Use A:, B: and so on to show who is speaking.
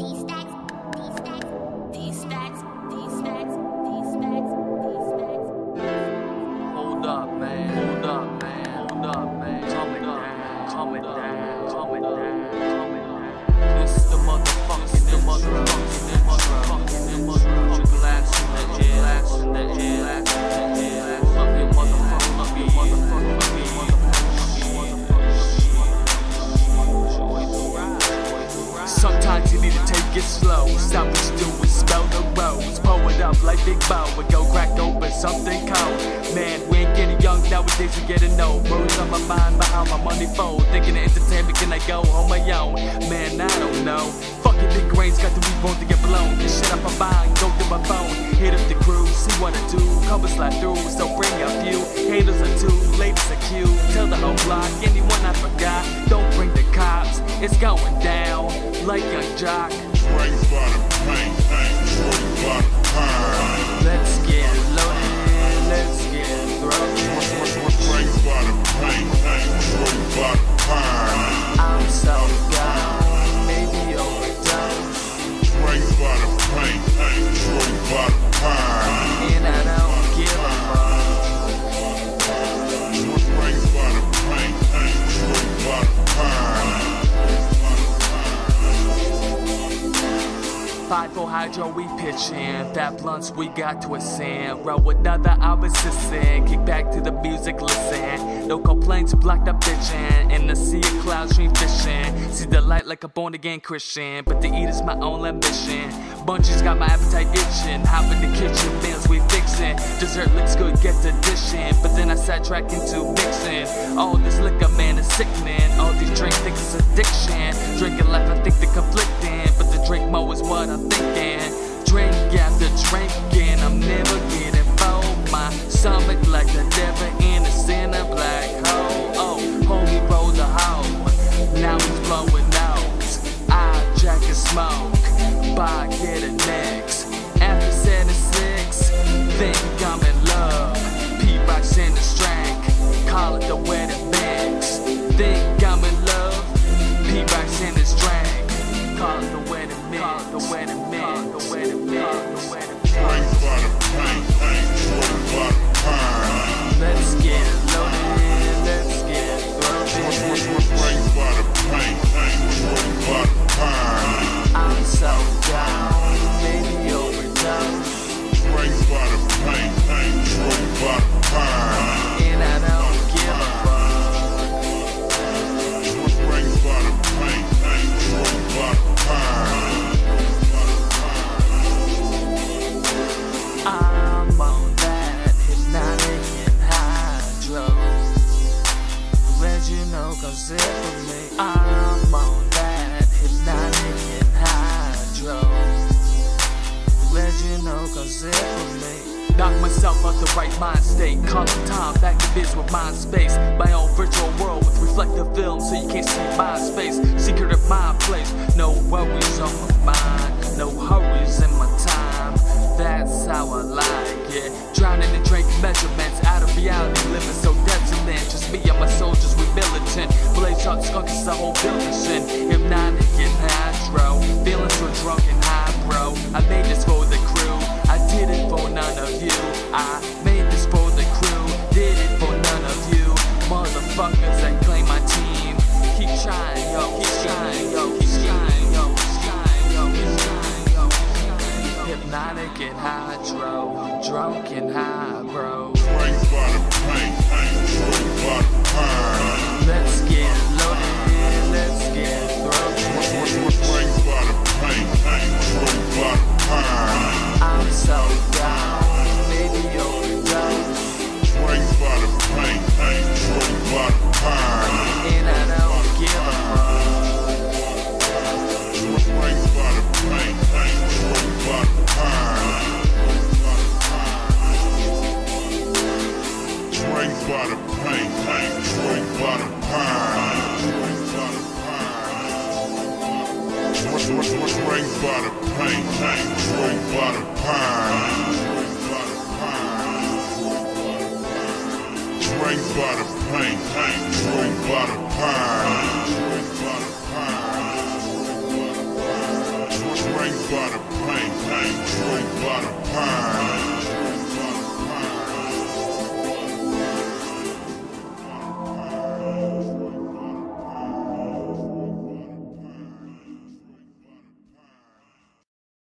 A: Hold up, man. Hold up, man. Hold up, man. Calm it down. Calm it down. Calm it down. Calm it down. This is the motherfucking, glass in the air, glass in the air, glass in the air. Hold up your motherfucking, Sometimes you need to take it slow. Stop what you do and smell the rose. Pull it up like Big Bo and go crack open something cold. Man, we ain't getting young nowadays, we getting old. Worries on my mind behind my money fold. Thinking of entertainment, can I go on my own? Man, I don't know. Fucking big brains got the weak bone to get blown. This shit up my mind, go through my phone. Hit up the crew, see what I do. Come and slide through, so bring a few. Haters are two, ladies are cute. Tell the whole block, anyone I forgot. Don't bring the cops, it's going down like a jock.
B: Let's
A: get loaded, let's get thrown. I'm so gone, maybe overdose. And I don't give a fuck. Five for hydro, we pitchin'. Fat blunts, we got twistin'. Roll another, I was assistin'. Kick back to the music, listen. No complaints, blocked up bitchin'. In the sea of clouds, stream fishin'. See the light like a born again Christian. But to eat is my own ambition. Bunchies got my appetite itchin'. Hop in the kitchen, meals we fixin'. Dessert looks good, get the dishin'. But then I sidetrack into mixin'. All this liquor, man, is sickening. All these drinks think it's addiction. Drinking life, I think they're conflicting. But the drink more is what I'm thinking. Drink after drinking, I'm never getting full. My stomach like the devil in the center black hole. Oh, homie rolled a hole. Now he's blowing nose. I jack and smoke. Buy get it next. After 76, think I'm in love. P-Rocks in the strength. Call it the wedding mix. Think I'm in love. P-Rocks in the strength. Call it the wedding mix. Call it the wedding mix. The wedding mix. The wedding mix. Let's get loaded. Let's get thrown. I'm so down, maybe overdose. And I don't give a fuck. I'm on that hypnotic and hydro. Let you know, come sit with me. I'm on that hypnotic and hydro. Let you know, come sit with me. Knock myself out the right mind state. Call it time, back to biz with mind space. My own virtual world with reflective film, so you can't see my space. Secret of my place, no worries on my mind, no hurries in my time. That's how I like it. Drowning in drink measurements, out of reality, living so desolate. Just me and my soldiers, we militant. Blaze out skunk is the whole building sin. Hypnotic and hydro, feeling so drunk and high, bro. I made this for the crew, I did it for none of you. I made this for the crew, did it for none of you. Motherfuckers that claim my team, keep trying, yo, keep trying, yo, keep trying, yo, keep trying, yo, keep trying, yo, keep trying, yo. Hypnotic and hydro, drunk and high, bro. Let's get loaded, let's get thrown. I'm so down, maybe overdose. And I don't give a fuck.
B: Drink by the paint, drink by the pine.